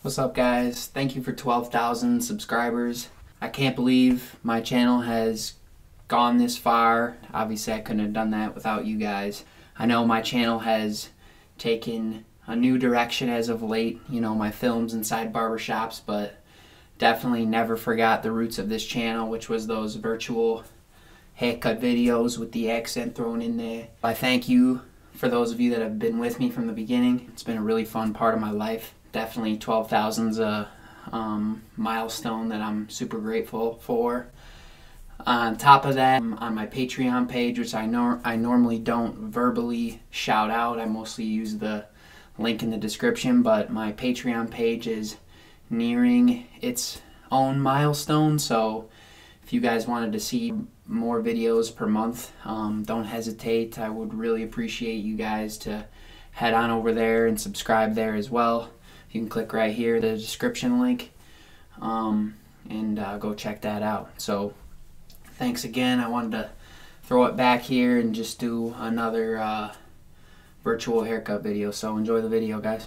What's up, guys? Thank you for 12,000 subscribers. I can't believe my channel has gone this far. Obviously I couldn't have done that without you guys. I know my channel has taken a new direction as of late, you know, my films inside barbershops, but definitely never forgot the roots of this channel, which was those virtual haircut videos with the accent thrown in there. I thank you for those of you that have been with me from the beginning. It's been a really fun part of my life. Definitely 12,000's a milestone that I'm super grateful for. On top of that, on my Patreon page, which I normally don't verbally shout out, I mostly use the link in the description, but my Patreon page is nearing its own milestone, so if you guys wanted to see more videos per month, don't hesitate. I would really appreciate you guys to head on over there and subscribe there as well. You can click right here, the description link, and go check that out. So thanks again. I wanted to throw it back here and just do another virtual haircut video. So enjoy the video, guys.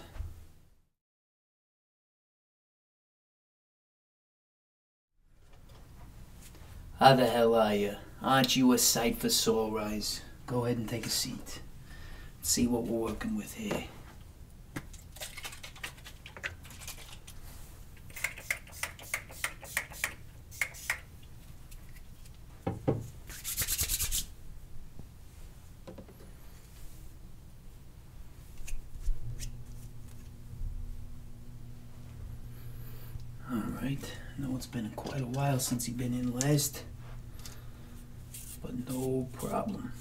How the hell are you? Aren't you a sight for sore eyes? Go ahead and take a seat. Let's see what we're working with here. Alright, I know it's been quite a while since you've been in last, but no problem.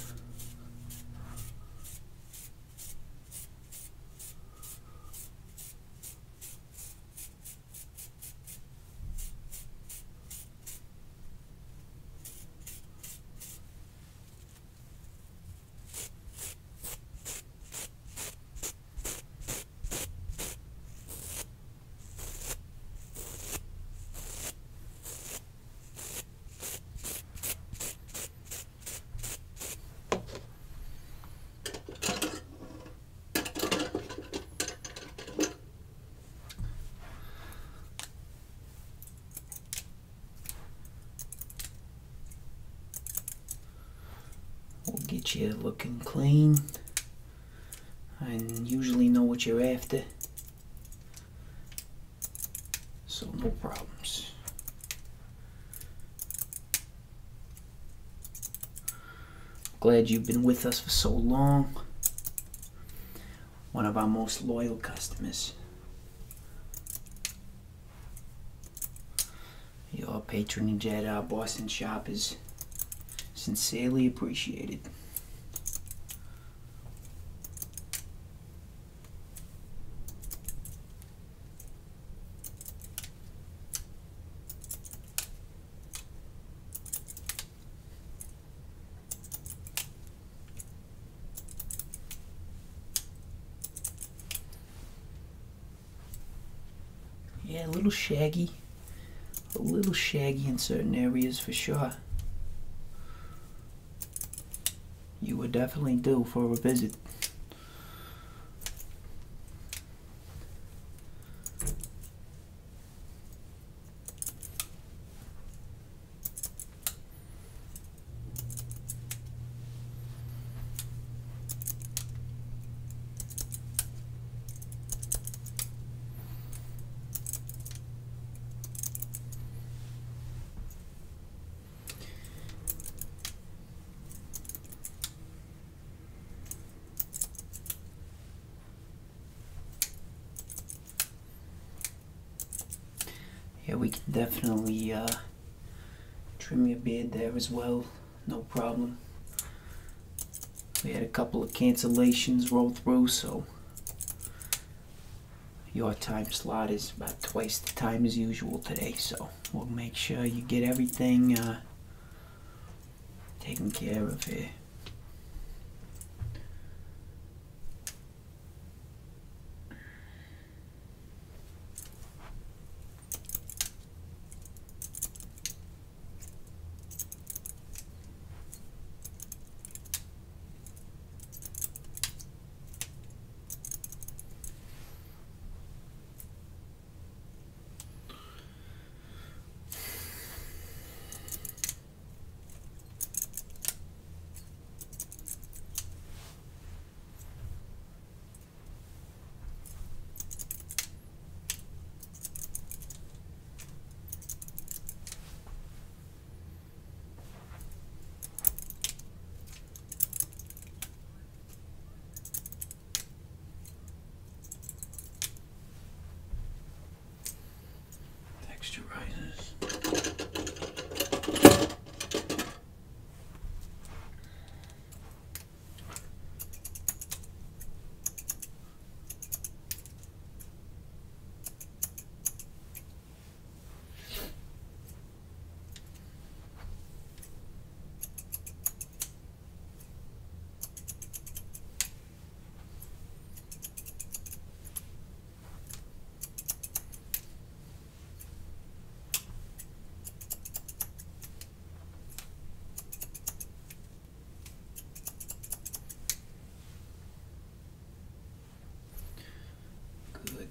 We'll get you looking clean. I usually know what you're after, so no problems. Glad you've been with us for so long. One of our most loyal customers. Your patronage at our Boston shop is sincerely appreciated. Yeah, a little shaggy in certain areas for sure. You would definitely do for a visit. Yeah, we can definitely trim your beard there as well, no problem. We had a couple of cancellations roll through, so your time slot is about twice the time as usual today, so we'll make sure you get everything taken care of here. good.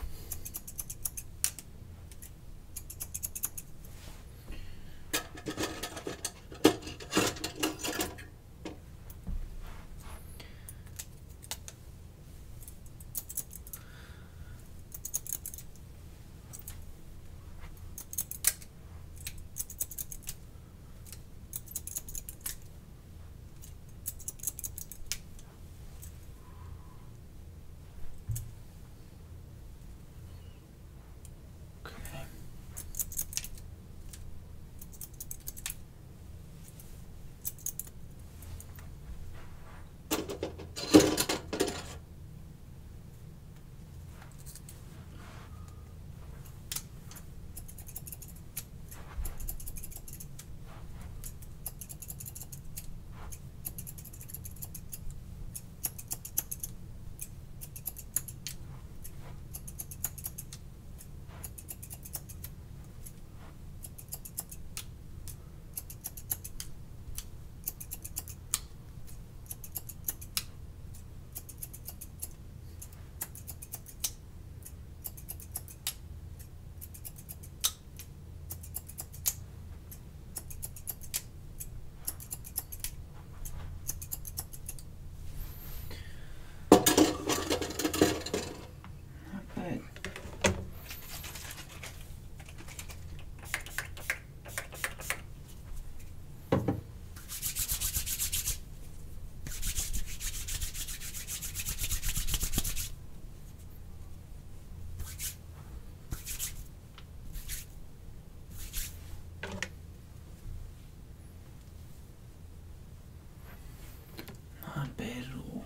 Not bad at all.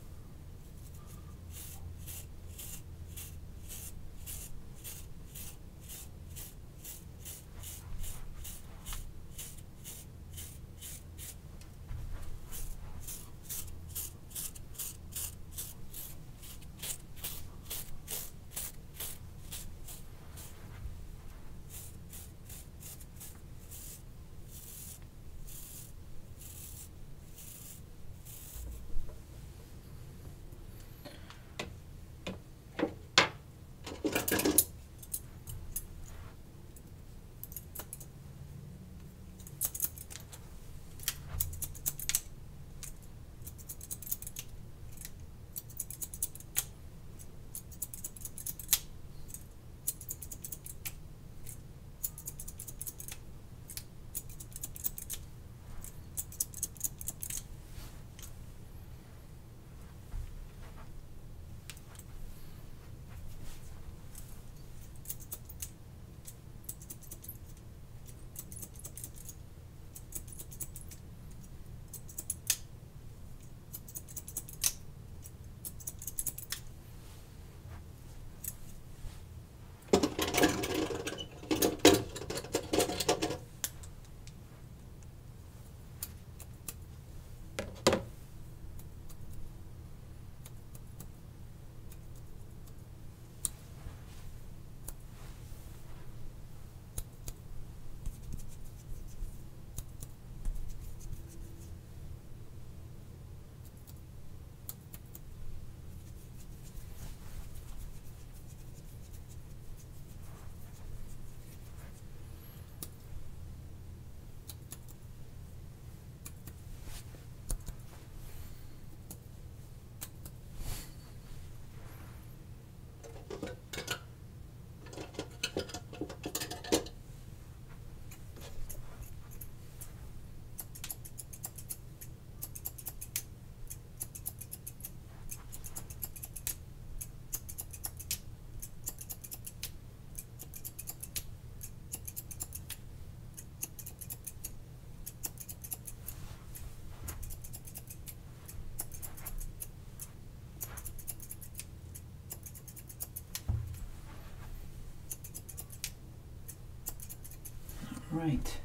Right.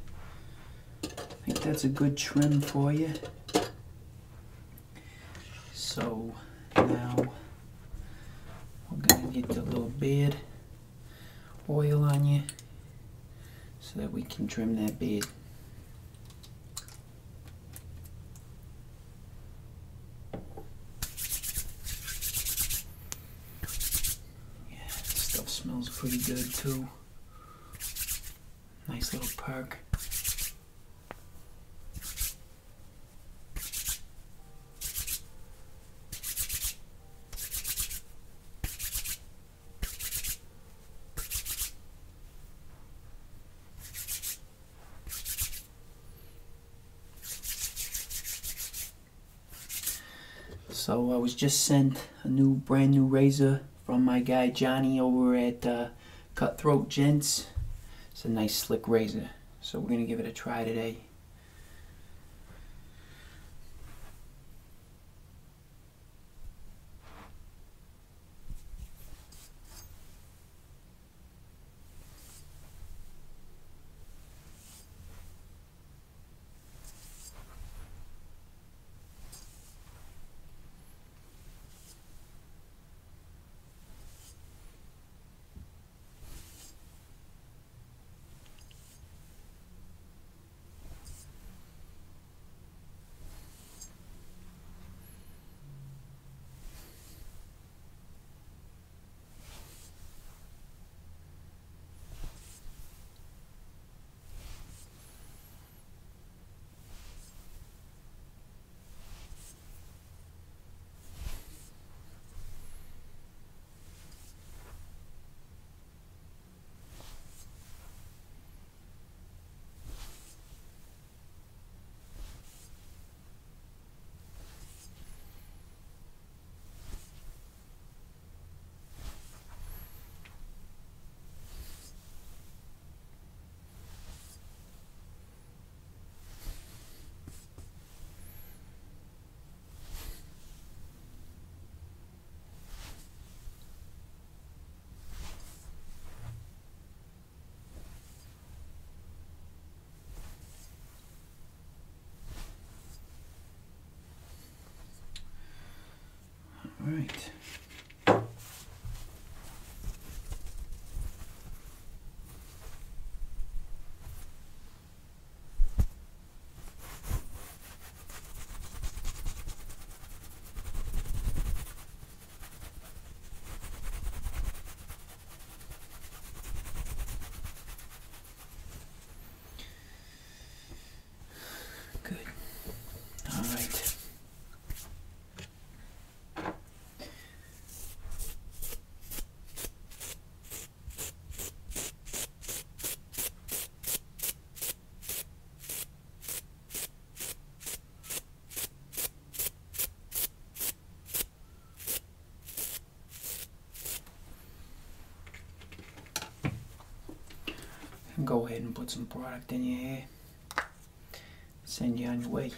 I think that's a good trim for you. So now we're going to get the little bed oil on you so that we can trim that bed. Stuff smells pretty good too. Nice little perk. So I was just sent a brand new razor from my guy Johnny over at Cutthroat Gents. It's a nice slick razor, so we're gonna give it a try today. All right. Good. All right. Go ahead and put some product in your hair. Send you on your way.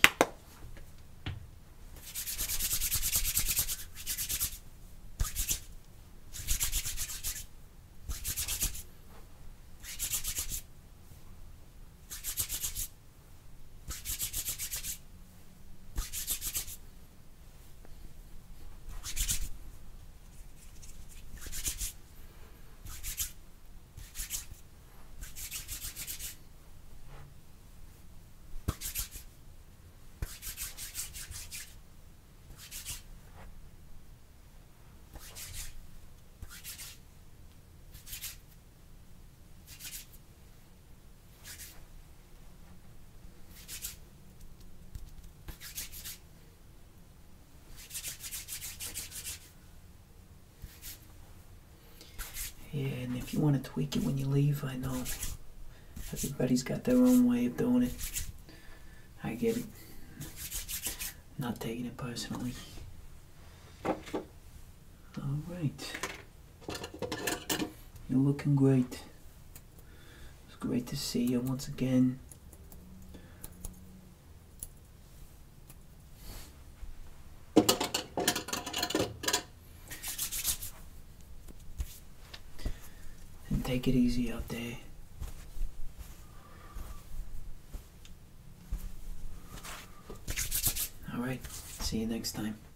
Yeah, and if you want to tweak it when you leave, I know everybody's got their own way of doing it. I get it. Not taking it personally. Alright. You're looking great. It's great to see you once again. And take it easy out there. Alright, see you next time.